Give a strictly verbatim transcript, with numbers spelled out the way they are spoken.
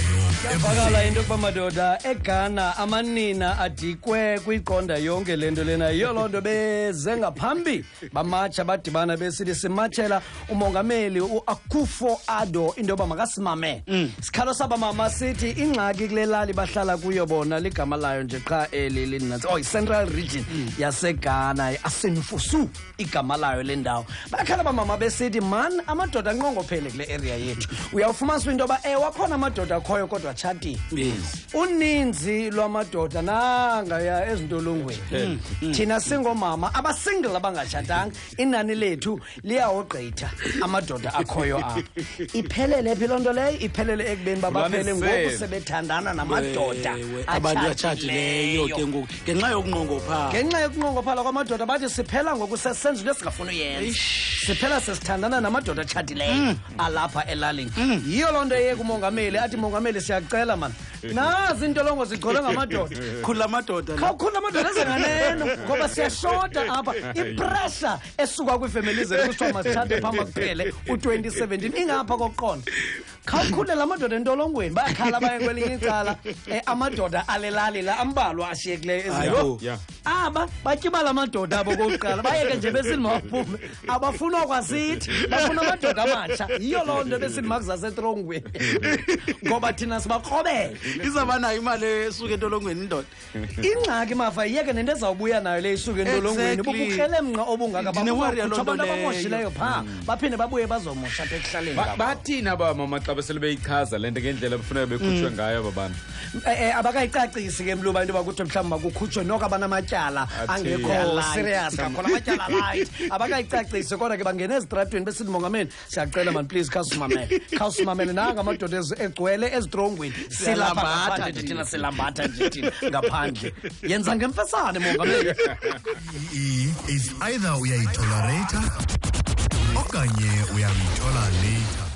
Yafakala into kuba madoda eGhana amanina adikwe kwiqonda yonke lento lena yiyo lonto beze ngaphambi bamatsha badibana besithi simatshela umongameli uAkufo-Addo into yoba makasimame. Sikhalo saba mama sithi ingxaki kule lali bahlala kuyo bona ligama layo nje qha eli linantsi oh Central Region yaseGhana asenfusu igama layo le ndawo. Bakhala bamama besithi man amadoda anqongophele kule area yethu. Uyawufumanisa into yoba ewakhona amadoda akhoyo kodwa chati. Yes. Uninzi lwamadoda nanga ya ezintolongweni. Thina singomama abasingle abangatshatanga inani lethu liyawogqitha amadoda akhoyo apha. Iphelele phi lonto leyo iphelele ekubeni babaphele ngoku sebethandana namadoda abantu atshatileyo ke ngoku ngenxa yokunqongophala. Ngenxa yokunqongophala kwamadoda bathi siphela ngoku sesenza into esingafuna uyenza. Siphela sesithandana namadoda atshatileyo alapha elalini. Yiyo lonto eye kumongameli athi mongameli siyacela man. Nazi intolongo zigcole ngamadoda. Khula amadoda. Khawukhula amadoda ezenganeno ngoba siyashota apha. Ipressure esuka kwifamily zethu kusho masithathe phamba kuphele u twenty seventeen ingapha kokuqonda. Khawukhule lamadoda entolongweni bayakhala baye kwelinye icala amadoda alelali la ambalwa ashiyekileyo ezilo. Aba batyibala amadoda abo kokuqala bayeke nje besithi mawaphume abafuna kwasithi bafuna amadoda amatsha yiyo loo nto besithi makuzasetrongweni ngoba thina sibakrobele izabanayo imali esuka entolongweni indoda. Ingxaki mafa yeke nento ezawubuya nayo le isuka entolongweni bubukrelemnqa obungaka abantu abamoshileyo pha baphinde babuye bazomosha apha ekuhlaleni ngabo. Bathina ba mama xa besele beyichaza lento ngendlela kufuneka bekhutshwe ngayo babantu. Eh abakayicacisi ke mluba into bakuthiwe mhlawumbe makukhutshwe noko abanamatyala angekho serious kakhulu amatyala light abakayicacisi kodwa ke bangena ezitratweni besithi mongameli siyacela man please khawusimamele khawusimamele nanga amadoda egcwele ezitrongweni silapha thina silambatha nje thina ngaphandle yenza ngemfesane mongameli. Is either uyayitolerate okanye uyayitola later.